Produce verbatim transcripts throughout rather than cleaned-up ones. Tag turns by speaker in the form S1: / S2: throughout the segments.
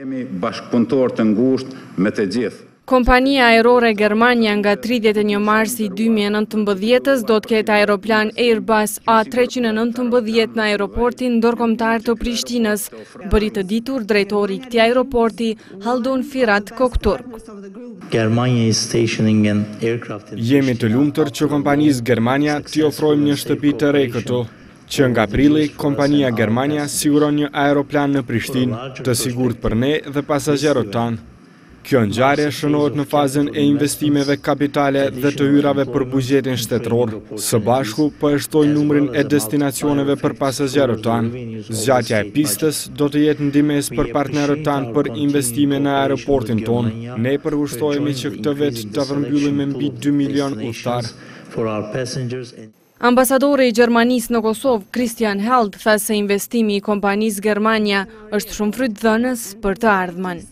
S1: Jemi bashkëpunëtor të ngushtë me të gjithë.
S2: Kompania Aerore Germania nga tridhjetë e një marsi dy mijë e nëntëmbëdhjetë do të ketë aeroplan Airbus A treqind e nëntëmbëdhjetë në aeroportin ndërkombëtar të Prishtinës, bëri të ditur drejtori i këtij aeroporti Haldun Firat Kokturk.
S3: Jemi të lumtur që kompanisë Germania t'i ofrojmë një shtëpi të re këtu, që nga prilli kompania Germania siguron një aeroplan në Prishtinë, të sigurt për ne dhe pasazherët tanë. Kjo ngjarje shënohet në fazën e investimeve kapitale dhe të hyrave për buxhetin shtetëror. Së bashku po e shtoj numrin e destinacioneve për pasazherët tanë. Zgjatja e pistës do të jetë ndihmës për partnerët tanë për investime në aeroportin tonë. Ne përkushtohemi që këtë vit të përmbyllim me mbi dy milion udhëtar.
S2: Ambasadori i Gjermanisë në Kosovë, Christian Held, tha se investimi i kompanisë Germania është shumë frytëdhënës për të ardhmen.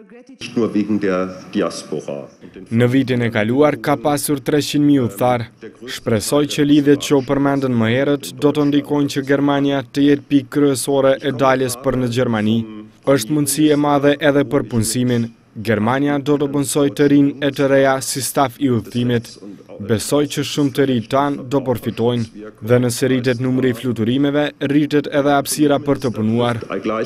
S3: Në vitin e kaluar ka pasur treqind mijë udhëtar. Shpresoj që lidhjet që u përmendën më herët do të ndikojnë që Germania të jetë pikë kryesore e daljes për në Gjermani. Është mundësi e madhe edhe për punësimin. Germania do të punësoj të rinj e të reja si staf i udhëtimit. Besoj që shumë të rinj tanë do përfitojnë dhe nëse rritet numri i fluturimeve, rritet edhe hapësira për të punuar.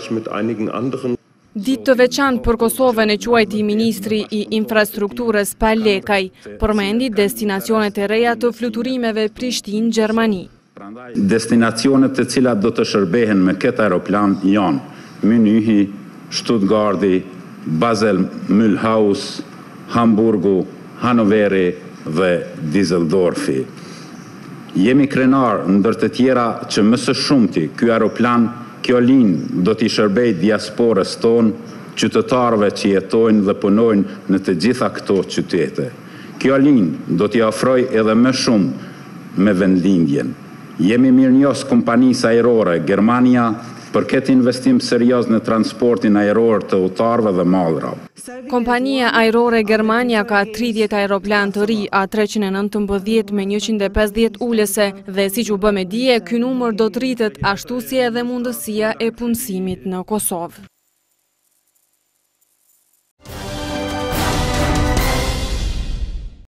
S2: Ditë të veçantë për Kosovën e quajti ministri i infrastrukturës Pal Lekaj, përmendi destinacionet e reja të fluturimeve Prishtinë-Gjermani.
S1: Destinacionet të cilat do të shërbehen me këtë aeroplan janë Münihi, Stuttgarti, Basel, Mühlhaus, Hamburgu, Hanoveri dhe Düsseldorfi. Jemi krenar ndër të tjera që më së shumti ky aeroplan Kjo linjë do t'i shërbej diasporës tonë, qytetarëve që jetojnë dhe punojnë në të gjitha këto qytete. Kjo linjë do t'i ofroj edhe më shumë me vendlindjen. Jemi mirënjohës kompanisë ajrore Germania për këtë investim serioz në transportin ajror të udhëtarëve dhe mallrave.
S2: Kompania Aerore Germania ka tridhjetë aeroplan të ri A treqind e nëntëmbëdhjetë me njëqind e pesëdhjetë ulëse dhe siç u bë me dije, ky numër do të rritet ashtu si edhe mundësia e punësimit në Kosovë.